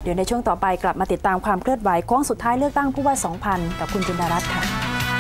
เดี๋ยวในช่วงต่อไปกลับมาติดตามความเคลื่อนไหวโค้งสุดท้ายเลือกตั้งผู้ว่า 2000 กับคุณจินดารัตน์ค่ะ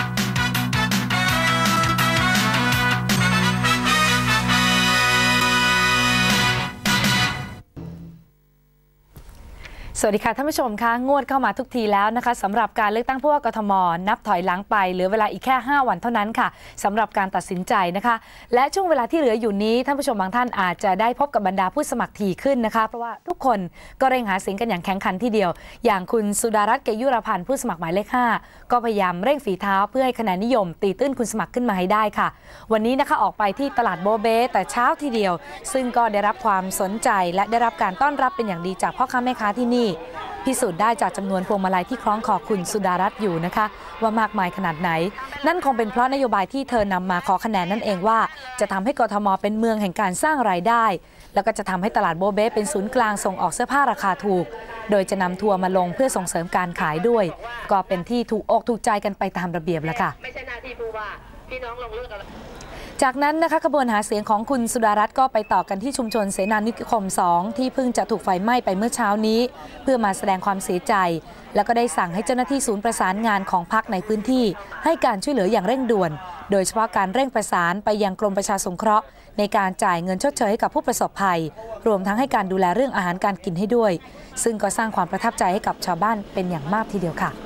สวัสดีค่ะท่านผู้ชมคะงวดเข้ามาทุกทีแล้วนะคะสำหรับการเลือกตั้งผู้ว่ากทมนับถอยหลังไปเหลือเวลาอีกแค่5วันเท่านั้นค่ะสำหรับการตัดสินใจนะคะและช่วงเวลาที่เหลืออยู่นี้ท่านผู้ชมบางท่านอาจจะได้พบกับบรรดาผู้สมัครถี่ขึ้นนะคะเพราะว่าทุกคนก็เร่งหาเสียงกันอย่างแข่งขันทีเดียวอย่างคุณสุดารัตน์ เกยุรพันธ์ผู้สมัครหมายเลข 5ก็พยายามเร่งฝีเท้าเพื่อให้คะแนนนิยมตีตื้นคุณสมัครขึ้นมาให้ได้ค่ะวันนี้นะคะออกไปที่ตลาดโบเบ้แต่เช้าทีเดียวซึ่งก็ได้รับความสนใจและได้รับการต้อนรับเป็นอย่างดีจากพ่อค้าแม่ค้าที่นี่พิสูจน์ได้จากจำนวนพวงมาลัยที่คล้องคอคุณสุดารัตน์อยู่นะคะว่ามากมายขนาดไหนนั่นคงเป็นเพราะนโยบายที่เธอนำมาขอคะแนนนั่นเองว่าจะทำให้กทมเป็นเมืองแห่งการสร้างรายได้แล้วก็จะทำให้ตลาดโบเบ้เป็นศูนย์กลางส่งออกเสื้อผ้าราคาถูกโดยจะนำทัวร์มาลงเพื่อส่งเสริมการขายด้วยก็เป็นที่ถูกอกถูกใจกันไปตามระเบียบแล้วค่ะไม่ใช่หน้าที่ผู้ว่าพี่น้องลงเลือกอะไรจากนั้นนะคะขบวนหาเสียงของคุณสุดารัตน์ก็ไปต่อกันที่ชุมชนเสนานิคม 2ที่เพิ่งจะถูกไฟไหม้ไปเมื่อเช้านี้เพื่อมาแสดงความเสียใจแล้วก็ได้สั่งให้เจ้าหน้าที่ศูนย์ประสานงานของพรรคในพื้นที่ให้การช่วยเหลืออย่างเร่งด่วนโดยเฉพาะการเร่งประสานไปยังกรมประชาสงเคราะห์ในการจ่ายเงินชดเชยให้กับผู้ประสบภัยรวมทั้งให้การดูแลเรื่องอาหารการกินให้ด้วยซึ่งก็สร้างความประทับใจให้กับชาวบ้านเป็นอย่างมากทีเดียวค่ะ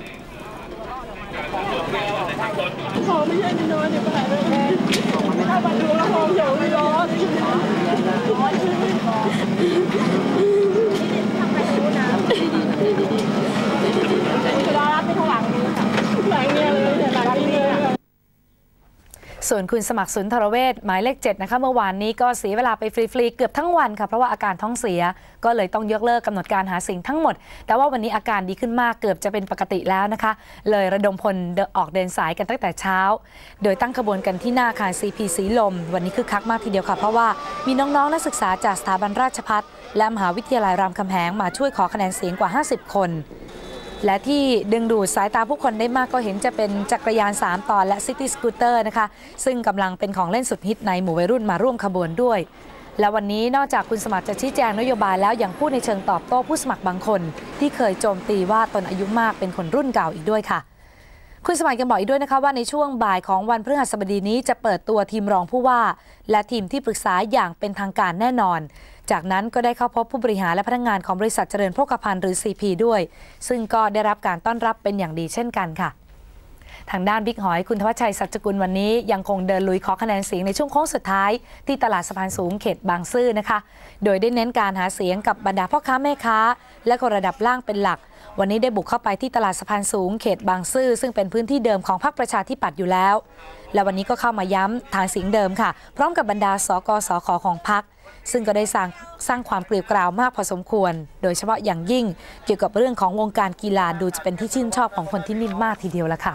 ขอไม่ใช่ไม่น้อยเดี๋ยวไปหาเลยถ้ามาดูแล้วมองเหี่ยวไม่ร้อนทำไปรู้นะจะรอรับไม่ข้างหลังนี้ค่ะหลังเนี่ยเลยหลังนี้เลยส่วนคุณสมัครสุนทรเวชหมายเลข 7นะคะเมื่อวานนี้ก็เสียเวลาไปฟรีๆเกือบทั้งวันค่ะเพราะว่าอาการท้องเสียก็เลยต้องยกเลิกกำหนดการหาเสียงทั้งหมดแต่ว่าวันนี้อาการดีขึ้นมากเกือบจะเป็นปกติแล้วนะคะเลยระดมพลออกเดินสายกันตั้งแต่เช้าโดยตั้งขบวนกันที่หน้าอาคาร CP สีลมวันนี้คึกคักมากทีเดียวค่ะเพราะว่ามีน้องๆนักศึกษาจากสถาบันราชภัฏและมหาวิทยาลัยรามคำแหงมาช่วยขอคะแนนเสียงกว่า50คนและที่ดึงดูดสายตาผู้คนได้มากก็เห็นจะเป็นจักรยาน3ตอนและซิตี้สกูตเตอร์นะคะซึ่งกำลังเป็นของเล่นสุดฮิตในหมู่วัยรุ่นมาร่วมขบวนด้วยและวันนี้นอกจากคุณสมัครจะชี้แจงนโยบายแล้วยังพูดในเชิงตอบโต้ผู้สมัครบางคนที่เคยโจมตีว่าตนอายุมากเป็นคนรุ่นเก่าอีกด้วยค่ะคุณสมัครยังบอกอีกด้วยนะคะว่าในช่วงบ่ายของวันพฤหัสบดีนี้จะเปิดตัวทีมรองผู้ว่าและทีมที่ปรึกษาอย่างเป็นทางการแน่นอนจากนั้นก็ได้เข้าพบผู้บริหารและพนักงานของบริษัทเจริญโภคภัณฑ์หรือ CP ด้วยซึ่งก็ได้รับการต้อนรับเป็นอย่างดีเช่นกันค่ะทางด้านบิ๊กหอยคุณธวัชชัยสัจกุลวันนี้ยังคงเดินลุยขอคะแนนเสียงในช่วงโค้งสุดท้ายที่ตลาดสะพานสูงเขตบางซื่อนะคะโดยได้เน้นการหาเสียงกับบรรดาพ่อค้าแม่ค้าและคนระดับล่างเป็นหลักวันนี้ได้บุกเข้าไปที่ตลาดสะพานสูงเขตบางซื่อซึ่งเป็นพื้นที่เดิมของพรรคประชาธิปัตย์อยู่แล้วและวันนี้ก็เข้ามาย้ำฐานเสียงเดิมค่ะพร้อมกับบรรดาสกสขของพรรคซึ่งก็ได้สร้างความเกลียวกราวมากพอสมควรโดยเฉพาะอย่างยิ่งเกี่ยวกับเรื่องของวงการกีฬาดูจะเป็นที่ชื่นชอบของคนที่นี่มากทีเดียวละค่ะ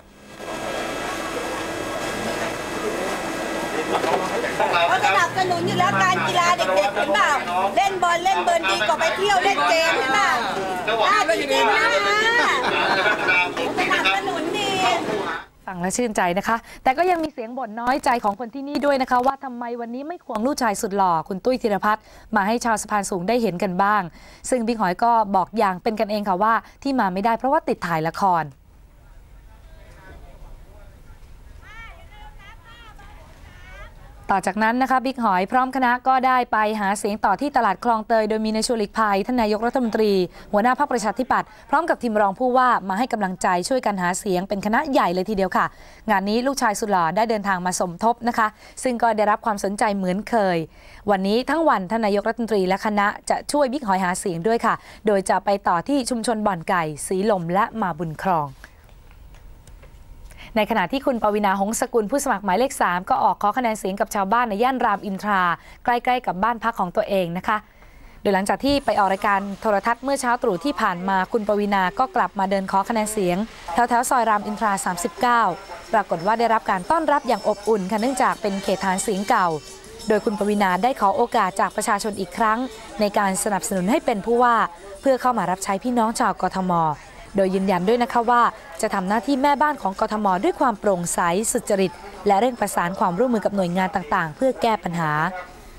เขาสนับสนุนอยู่แล้วการกีฬาเด็กๆเห็นเปล่าเล่นบอลเล่นเบิร์นดีกว่าไปเที่ยวเล่นเกมเห็นเปล่าจริงๆนะสนับสนุนดีฟังและชื่นใจนะคะแต่ก็ยังมีเสียงบ่นน้อยใจของคนที่นี่ด้วยนะคะว่าทำไมวันนี้ไม่ควงลูกชายสุดหล่อคุณตุ้ยธีรพัฒน์มาให้ชาวสะพานสูงได้เห็นกันบ้างซึ่งบิ๊กหอยก็บอกอย่างเป็นกันเองค่ะว่าที่มาไม่ได้เพราะว่าติดถ่ายละครต่อจากนั้นนะคะบิ๊กหอยพร้อมคณะก็ได้ไปหาเสียงต่อที่ตลาดคลองเตยโดยมีนายชวนหลีกภัยท่านนายกรัฐมนตรีหัวหน้าพรรคประชาธิปัตย์พร้อมกับทีมรองผู้ว่ามาให้กำลังใจช่วยกันหาเสียงเป็นคณะใหญ่เลยทีเดียวค่ะงานนี้ลูกชายสุดหล่อได้เดินทางมาสมทบนะคะซึ่งก็ได้รับความสนใจเหมือนเคยวันนี้ทั้งวันท่านนายกรัฐมนตรีและคณะจะช่วยบิ๊กหอยหาเสียงด้วยค่ะโดยจะไปต่อที่ชุมชนบ่อนไก่สีลมและมาบุญครองในขณะที่คุณปวีณา หงสกุลผู้สมัครหมายเลข 3ก็ออกขอคะแนนเสียงกับชาวบ้านในย่านรามอินทราใกล้ๆกับบ้านพักของตัวเองนะคะโดยหลังจากที่ไปออกรายการโทรทัศน์เมื่อเช้าตรู่ที่ผ่านมาคุณปวีณาก็กลับมาเดินขอคะแนนเสียงแถวซอยรามอินทรา39ปรากฏว่าได้รับการต้อนรับอย่างอบอุ่นค่ะเนื่องจากเป็นเขตฐานเสียงเก่าโดยคุณปวีณาได้ขอโอกาสจากประชาชนอีกครั้งในการสนับสนุนให้เป็นผู้ว่าเพื่อเข้ามารับใช้พี่น้องชาวกทมโดยยืนยันด้วยนะคะว่าจะทำหน้าที่แม่บ้านของกทมด้วยความโปร่งใสสุจริตและเร่งประสานความร่วมมือกับหน่วยงานต่างๆเพื่อแก้ปัญหา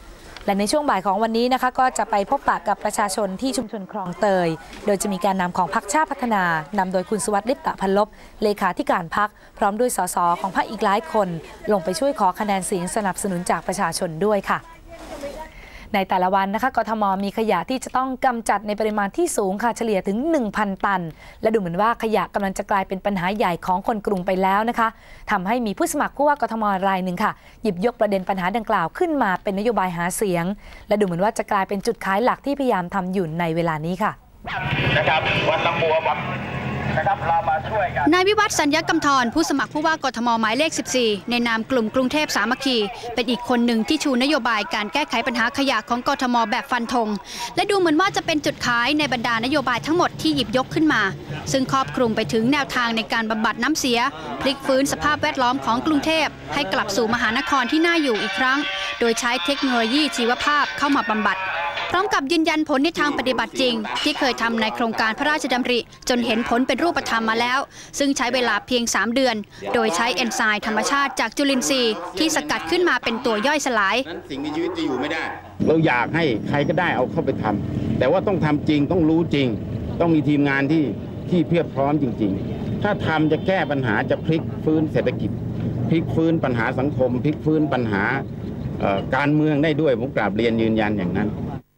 และในช่วงบ่ายของวันนี้นะคะก็จะไปพบปะกับประชาชนที่ชุมชนคลองเตยโดยจะมีการนำของพรรคชาติพัฒนานำโดยคุณสุวัสดิ์ ลิปตะพันลบเลขาธิการพรรคพร้อมด้วยสสของพรรคอีกหลายคนลงไปช่วยขอคะแนนเสียงสนับสนุนจากประชาชนด้วยค่ะในแต่ละวันนะคะกทมมีขยะที่จะต้องกำจัดในปริมาณที่สูงค่ะเฉลี่ยถึง 1,000 ตันและดูเหมือนว่าขยะกำลังจะกลายเป็นปัญหาใหญ่ของคนกรุงไปแล้วนะคะทำให้มีผู้สมัครผู้ว่ากทมรายหนึ่งค่ะหยิบยกประเด็นปัญหาดังกล่าวขึ้นมาเป็นนโยบายหาเสียงและดูเหมือนว่าจะกลายเป็นจุดขายหลักที่พยายามทำอยู่ในเวลานี้ค่ะนะครับวันน้ำบัวบังนะครับเรามาช่วยกันนายวิวัฒน์ สัญญกำธรผู้สมัครผู้ว่ากทมหมายเลข 14 ในนามกลุ่มกรุงเทพสามัคคีเป็นอีกคนหนึ่งที่ชูนโยบายการแก้ไขปัญหาขยะของกทมแบบฟันธงและดูเหมือนว่าจะเป็นจุดขายในบรรดานโยบายทั้งหมดที่หยิบยกขึ้นมาซึ่งครอบคลุมไปถึงแนวทางในการบำบัดน้ำเสียพลิกฟื้นสภาพแวดล้อมของกรุงเทพให้กลับสู่มหานครที่น่าอยู่อีกครั้งโดยใช้เทคโนโลยีชีวภาพเข้ามาบำบัดพร้อมกับยืนยันผลในทางปฏิบัติจริงที่เคยทำในโครงการพระราชดำริจนเห็นผลเป็นรูปธรรมมาแล้วซึ่งใช้เวลาเพียง3เดือนโดยใช้เอนไซม์ธรรมชาติจากจุลินทรีย์ที่สกัดขึ้นมาเป็นตัวย่อยสลายสิ่งมีชีวิตจะอยู่ไม่ได้เราอยากให้ใครก็ได้เอาเข้าไปทำแต่ว่าต้องทำจริงต้องรู้จริงต้องมีทีมงานที่เพียบพร้อมจริงๆถ้าทำจะแก้ปัญหาจะพลิกฟื้นเศรษฐกิจพลิกฟื้นปัญหาสังคมพลิกฟื้นปัญหาการเมืองได้ด้วยผมกราบเรียนยืนยันอย่างนั้น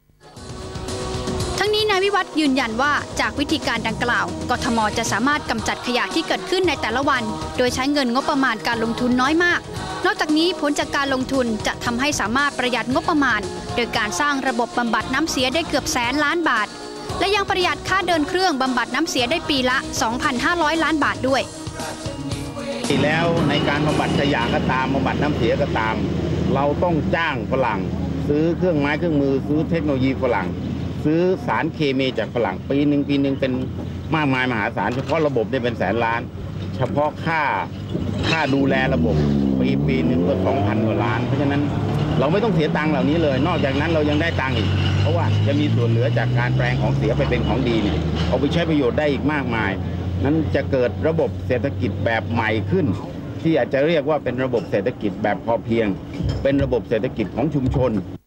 ทั้งนี้นายวิวัฒน์ยืนยันว่าจากวิธีการดังกล่าวกทมจะสามารถกำจัดขยะที่เกิดขึ้นในแต่ละวันโดยใช้เงินงบประมาณการลงทุนน้อยมากนอกจากนี้ผลจากการลงทุนจะทำให้สามารถประหยัดงบประมาณโดยการสร้างระบบบำบัดน้ำเสียได้เกือบ100,000 ล้านบาทและยังประหยัดค่าเดินเครื่องบำบัดน้ำเสียได้ปีละ 2,500 ล้านบาทด้วยแล้วในการบำบัดขยะก็ตามบำบัดน้ำเสียก็ตามเราต้องจ้างฝรั่งซื้อเครื่องไม้เครื่องมือซื้อเทคโนโลยีฝรั่งซื้อสารเคมีจากฝรั่งปีหนึ่งเป็นมากมายมหาศาลเฉพาะระบบได้เป็นแสนล้านเฉพาะค่าดูแลระบบปีหนึ่งก็ 2,000 กว่าล้านเพราะฉะนั้นเราไม่ต้องเสียตังค์เหล่านี้เลยนอกจากนั้นเรายังได้ตังค์อีกเพราะว่าจะมีส่วนเหลือจากการแปลงของเสียไปเป็นของดีเนี่ยเอาไปใช้ประโยชน์ได้อีกมากมายนั้นจะเกิดระบบเศรษฐกิจแบบใหม่ขึ้นที่อาจจะเรียกว่าเป็นระบบเศรษฐกิจแบบพอเพียงเป็นระบบเศรษฐกิจของชุมชน